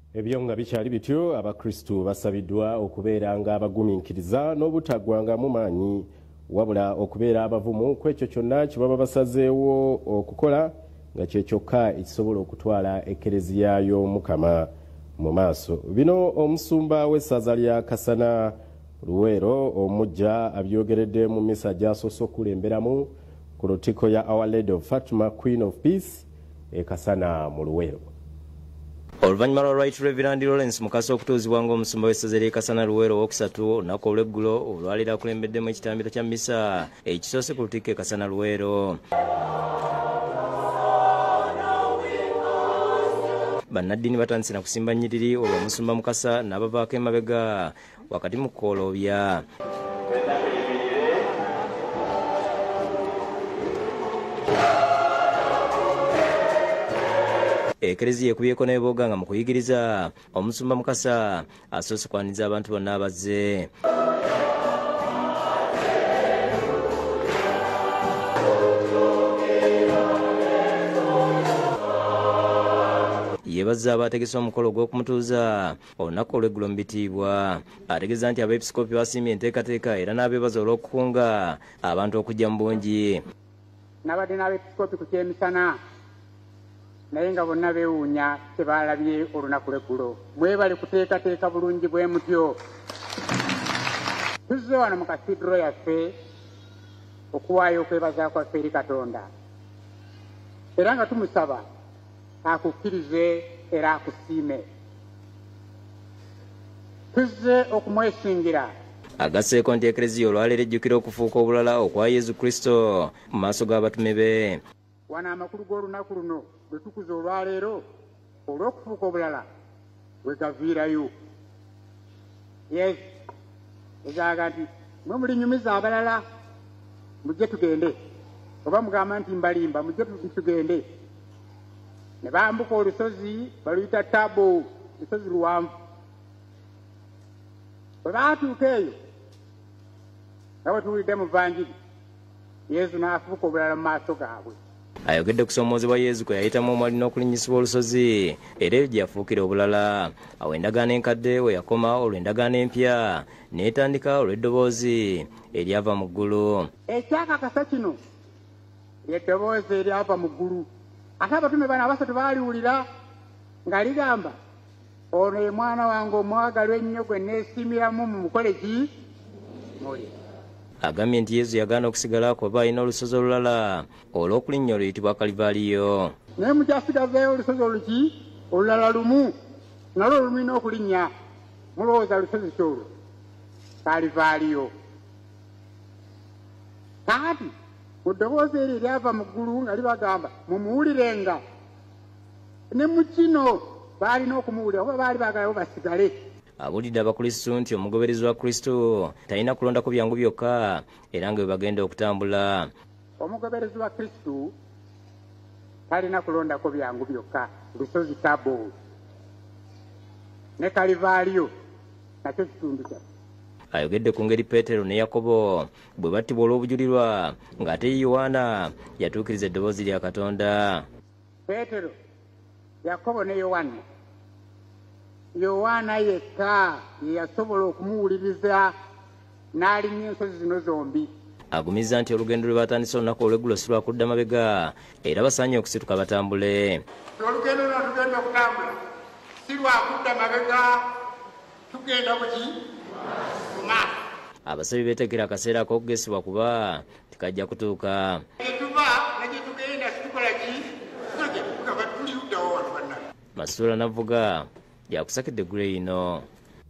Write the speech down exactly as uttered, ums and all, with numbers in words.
Ebyo nga bikyali bityo abakristu basabiddwa okubeera nga abagumiikiriza n'obutagwanga mu maanyi wabula okubeera abavumu kwekyo kyonna kye baba basazeewo okukola nga kye kyokka ekisobola okutwala ekereziya y'Omukama mu maaso. Bino omusumba w'essaza lya Kasana Luweero omujja abyogeredde mu misa gy'asoose okulemberamu ku lutiko ya Our Lady of Fatima Queen of Peace e Kasana mu Luweero. Oluvannyuma lwa Right Reverend Lawrence Mukasa okutuuzibwa ng'omusumba w'essaza ly'e Kasana Luweero owokusatu olunaku olw'eggulo olwaleero akulembeddemu ekitambiro kya misa ekisoose ku lutiko e Kasana Luweero. Bannaddiini batandise na kusimba nnyiriri olwo omusumba Mukasa n'abavaako emabega wakati mu kkooloobya. Ekereziya ekubyeko n'ebooga nga mu kuyigiriza omusumba Mukasa asoose kwaniriza abantu bonna abazze. Yeebazza abategese omukolo gw'okumutuuza olunaku olw'eggulo mu bitiibwa. Ategeeza nti abeepisikoopi basiimye enteekateeka era n'abeebaza olw'okukunga abantu okujja mu bungi. Nabadde n'abeepisikoopi ku kyemisana naye nga bonna beewuunya tebaalabye olunaku lw'eggulo. Mwebale kuteekateeka bulungi bwe mutyo. Tuzze wano mu kasidro yaffe okuwaayo okwebaza kwaffe eri Katonda era nga tumusaba akukkirize era akusiime. Tuzze okumwesingira. Agasseeko nti ekereziya olwaleero ejjukira okufuuka obulala okwa Yesu Kristo mu maaso g'abatume be. Wano amakulu g'olunaku luno lwe tukuza olwaleero olw'okufuuka obulala we gaviirayo. Yes, ezaaga nti mwe mulinyumiza abalala mujje tugende, oba mugamba nti mbalimba mujje tugende. Ne bambuka olusozi baluyita Tabo, lusozi luwanvu. Bwe baatuuka eyo nga bwe tuwulidde mu Vanjiri, Yesu n'afuuka obulala mu maaso gaabwe. Ayogedde ku kusoomoozebwa Yesu kwe yayitamu omwali n'okulinnyisibwa olusozi era ebyo gye yafuukira obulala. Awo endagaano enkadde we yakoma olwo endagaano empya n'etandika olw'eddoboozi eryava mu ggulu. Ekyakakasa kino ly'eddoboozi eryava mu ggulu. Ate abatume bano abasatu baaliwulira nga ligamba, ono ye mwana wange omwagalwa ennyo gwe neesiimiramu mumukole ki muli. Agambye nti Yesu yagaana okusigala kuba alina olusozi olulala olw'okulinnya oluyitibwa Kalivaliyo. Naye mukyasigazayo olusozi oluki olulala lumu nalwo olumulina okulinnya, mulowooza lusozi kyolwo Kalivaliyo. Kaati mu ddoboozi eryo eryava mu ggulu nga libagamba mumuwulirenga, ne mu kino baalina okumuwulira oba baali baagalawo basigale. Abulidde abakristu nti omugoberezi wa Kristo talina kulonda ku byangu byokka era nga bwe bagenda okutambula. Omugoberezi wa Kristo talina kulondako byangu byokka. Lusozi Tabo ne Kalivaliyo nakyo kitundu kyaffe. Ayogedde ku ngeri Peetero ne Yakobo bwe battibwa olw'obujulirwa ng'ate Yowaana yatuukiriza eddoboozi lya Katonda. Peetero, Yakobo ne Yowaana, Yowaana yekka ye yasobola okumuwuliriza n'alinnya ensozi zino zombi. Agumizza nti olugendo lwe batandise olunaku olw'eggulo si lwa kudda mabega era basaanye okusituka batambule. Olugendo luno tugenda okutambula si lwa kudda mabega, tugenda buki mu maaso. Abasabi beetegekera akaseera ak'okugesebwa kuba tikajja kutuuka. Gye tuva ne gye tugenda situkola ki tuli luddawo wano bannange. Masuula Navuga yakusakidde Grey ino.